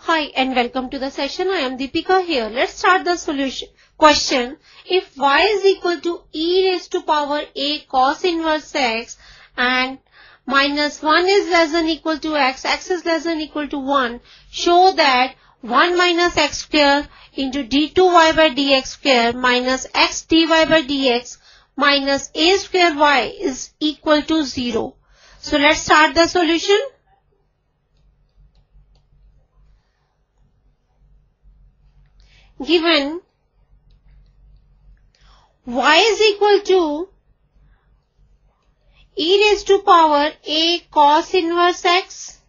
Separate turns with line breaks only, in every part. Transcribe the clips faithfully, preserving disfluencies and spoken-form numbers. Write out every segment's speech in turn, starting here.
Hi and welcome to the session. I am Deepika here. Let's start the solution. Question. If y is equal to e raised to power a cos inverse x and minus one is less than equal to x, x is less than equal to one, show that one minus x square into d two y by dx square minus x dy by dx minus a square y is equal to zero. So let's start the solution. Given y is equal to e raised to power a cos inverse x,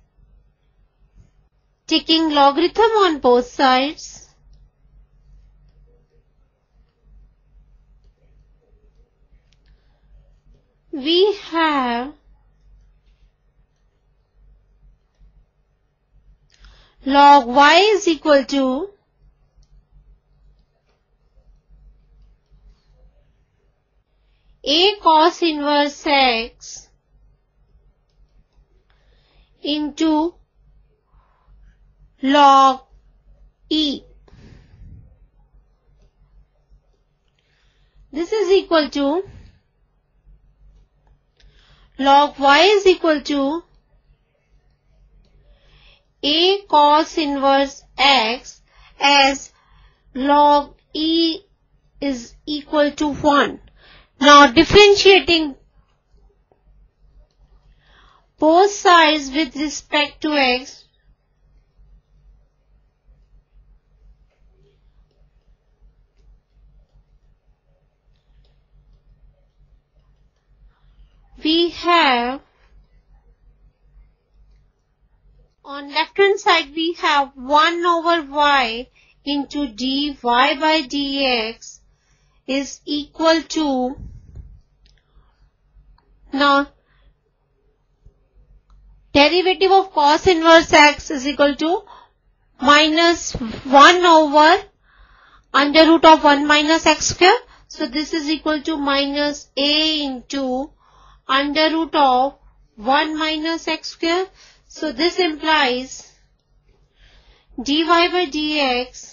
taking logarithm on both sides, we have log y is equal to a cos inverse x into log e. This is equal to log y is equal to a cos inverse x as log e is equal to one. Now differentiating both sides with respect to x, we have on left hand side we have one over y into dy by dx is equal to, now derivative of cos inverse x is equal to minus one over under root of one minus x square. So this is equal to minus a into under root of one minus x square. So this implies dy by dx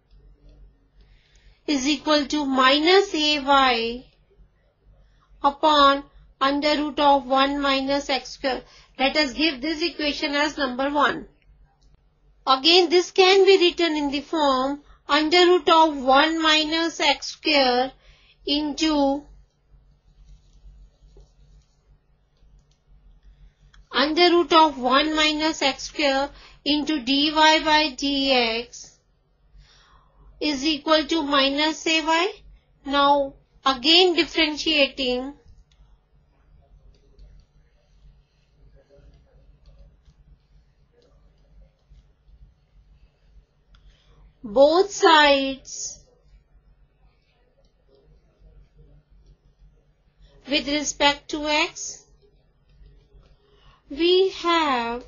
is equal to minus ay upon under root of one minus x square. Let us give this equation as number one. Again, this can be written in the form under root of one minus x square into under root of one minus x square into dy by dx is equal to minus ay. Now again differentiating both sides with respect to x, we have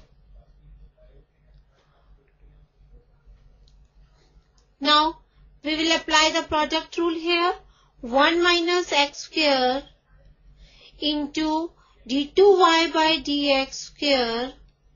now we will apply the product rule here. one minus x square into d two y by dx square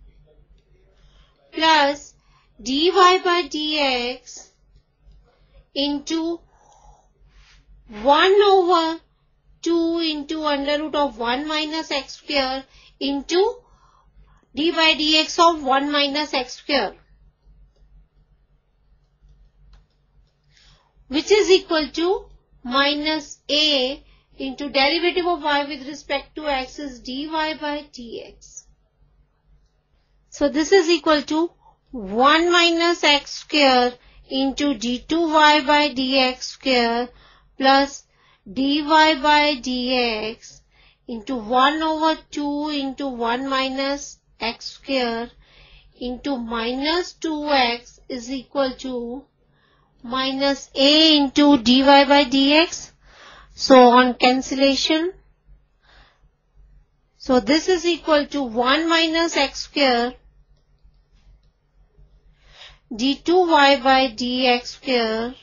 plus dy by dx into one over two into under root of one minus x square into d by dx of one minus x square, which is equal to minus a into derivative of y with respect to x is dy by dx. So this is equal to one minus x square into d two y by dx square plus dy by dx into one over two into one minus x square into minus two x is equal to minus a into dy by dx. So on cancellation, so this is equal to one minus x square d two y by dx square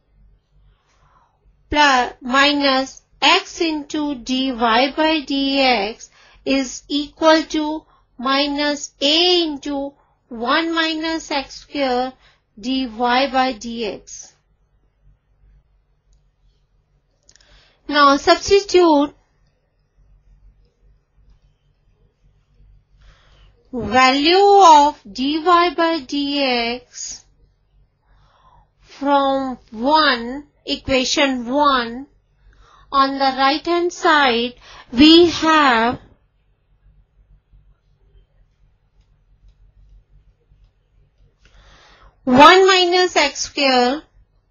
plus minus x into dy by dx is equal to minus a into one minus x square dy by dx. Now substitute value of dy by dx from one, equation one. On the right hand side, we have one minus x square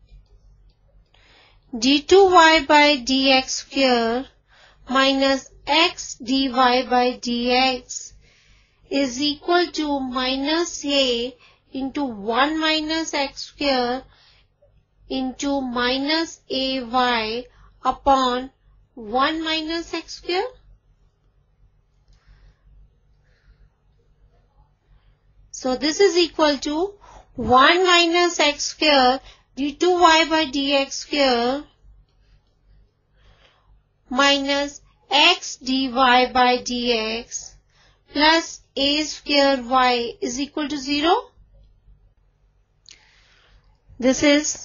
d two y by dx square minus x dy by dx is equal to minus a into one minus x square into minus ay upon one minus x square. So this is equal to one minus x square d two y by dx square minus x dy by dx plus a square y is equal to zero. This is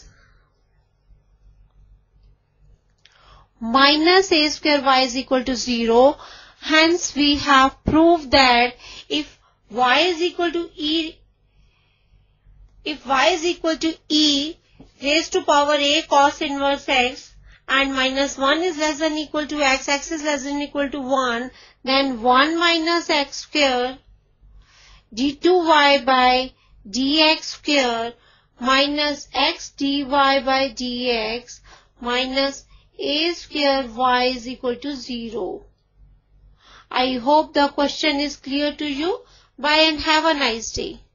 minus a square y is equal to zero. Hence we have proved that if y is equal to e, if y is equal to e raised to power a cos inverse x and minus one is less than equal to x, x is less than equal to one, then one minus x square d two y by dx square minus x dy by dx minus a square y is equal to zero. I hope the question is clear to you. Bye and have a nice day.